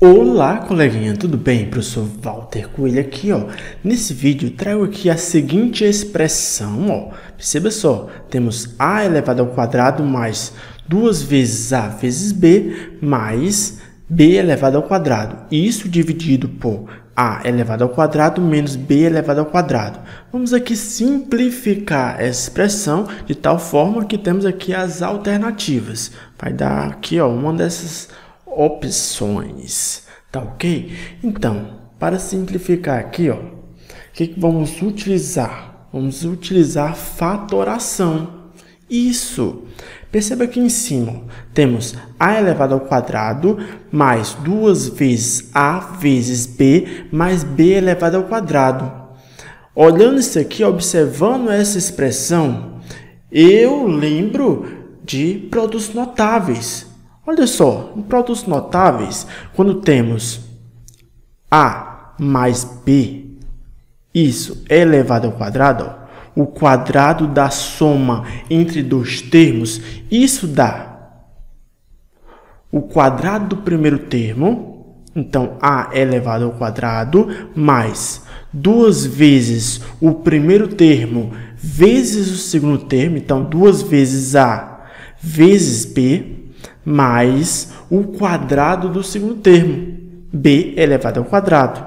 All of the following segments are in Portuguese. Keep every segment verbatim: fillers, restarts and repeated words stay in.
Olá, coleguinha, tudo bem? Professor Walter Coelho aqui, ó. Nesse vídeo trago aqui a seguinte expressão, ó. Perceba só, temos a elevado ao quadrado mais duas vezes a vezes b mais b elevado ao quadrado. Isso dividido por a elevado ao quadrado menos b elevado ao quadrado. Vamos aqui simplificar essa expressão de tal forma que temos aqui as alternativas. Vai dar aqui, ó, uma dessas opções, tá ok? Então, para simplificar aqui, ó, o que, que vamos utilizar? Vamos utilizar fatoração. Isso! Perceba aqui em cima, ó, temos a elevado ao quadrado mais duas vezes a vezes b mais b elevado ao quadrado. Olhando isso aqui, observando essa expressão, eu lembro de produtos notáveis. Olha só, em produtos notáveis, quando temos a mais b, isso é elevado ao quadrado, ó, o quadrado da soma entre dois termos, isso dá o quadrado do primeiro termo, então a elevado ao quadrado, mais duas vezes o primeiro termo vezes o segundo termo, então duas vezes a vezes b, mais o quadrado do segundo termo, b elevado ao quadrado.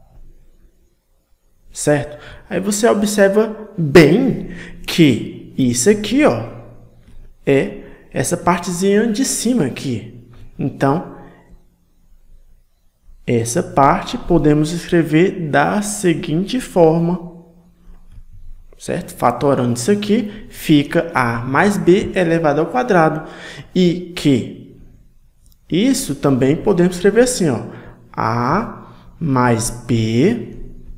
Certo? Aí você observa bem que isso aqui, ó, é essa partezinha de cima aqui. Então, essa parte podemos escrever da seguinte forma. Certo? Fatorando isso aqui, fica a mais b elevado ao quadrado. E que isso também podemos escrever assim, ó, a mais b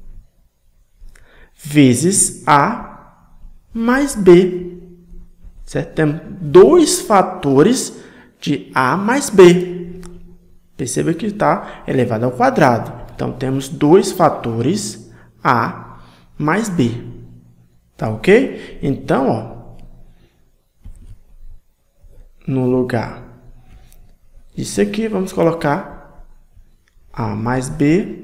vezes a mais b. Certo? Temos dois fatores de a mais b. Perceba que está elevado ao quadrado. Então, temos dois fatores a mais b. Tá ok? Então, ó, no lugar disso aqui, vamos colocar a mais b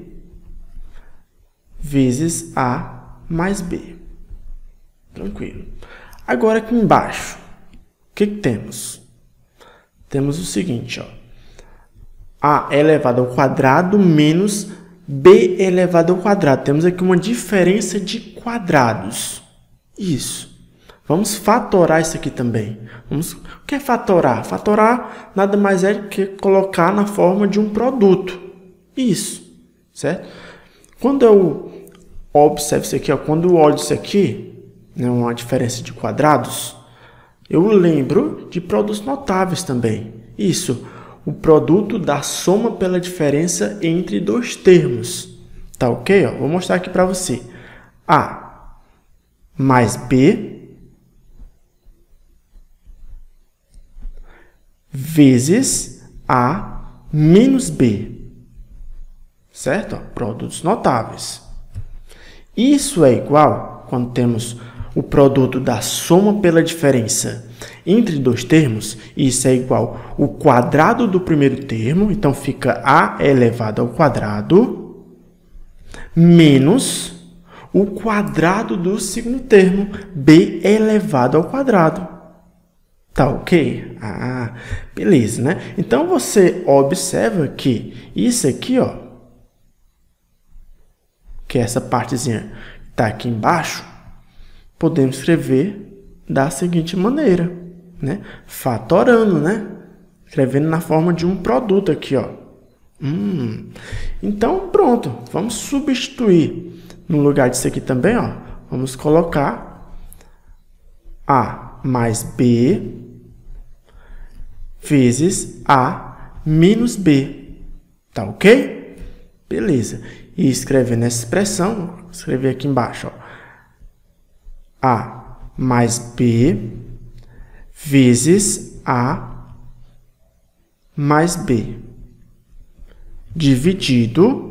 vezes a mais b. Tranquilo. Agora, aqui embaixo, o que, que temos? Temos o seguinte, ó, a elevado ao quadrado menos b elevado ao quadrado. Temos aqui uma diferença de quadrados. Isso. Vamos fatorar isso aqui também. Vamos... O que é fatorar? Fatorar nada mais é que colocar na forma de um produto. Isso. Certo? Quando eu observo isso aqui, ó, quando eu olho isso aqui, né, uma diferença de quadrados, eu lembro de produtos notáveis também. Isso. O produto da soma pela diferença entre dois termos. Tá ok? Ó, vou mostrar aqui para você. A mais b vezes a menos b. Certo? Produtos notáveis. Isso é igual, quando temos o produto da soma pela diferença entre dois termos, isso é igual ao quadrado do primeiro termo, então fica a elevado ao quadrado, menos o quadrado do segundo termo, b elevado ao quadrado. Tá ok? Ah, beleza, né? Então, você observa que isso aqui, ó, que é essa partezinha que está aqui embaixo, podemos escrever da seguinte maneira, né? Fatorando, né? Escrevendo na forma de um produto aqui, ó. Hum. Então, pronto. Vamos substituir. No lugar disso aqui também, ó, vamos colocar a mais b vezes a menos b. Tá ok? Beleza. E escrevendo essa expressão, vou escrever aqui embaixo, ó, a mais b vezes a mais b dividido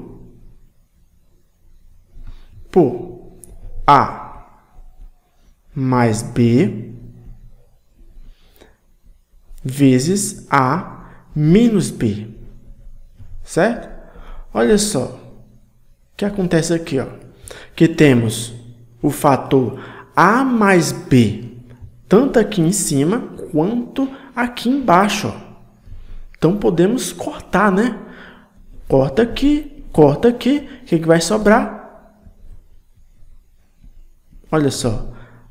por a mais b vezes a menos b. certo? Olha só o que acontece aqui, ó, que temos o fator A mais B, tanto aqui em cima quanto aqui embaixo, ó. Então, podemos cortar, né? Corta aqui, corta aqui, o que, que vai sobrar? Olha só,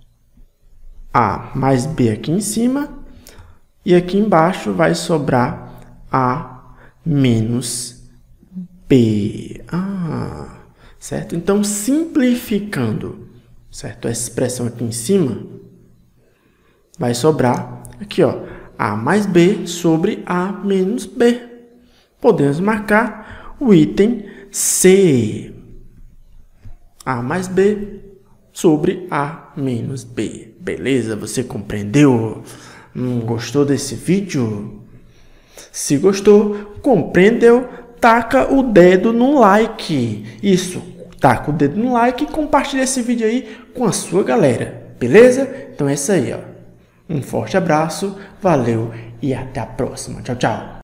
A mais B aqui em cima, e aqui embaixo vai sobrar A menos B. Ah, certo? Então, simplificando, certo? Essa expressão aqui em cima vai sobrar aqui, ó, A mais B sobre A menos B. Podemos marcar o item C. A mais B sobre A menos B. Beleza? Você compreendeu? Hum, gostou desse vídeo? Se gostou, compreendeu? Taca o dedo no like. Isso, taca o dedo no like e compartilha esse vídeo aí com a sua galera. Beleza? Então é isso aí, ó. Um forte abraço, valeu e até a próxima. Tchau, tchau.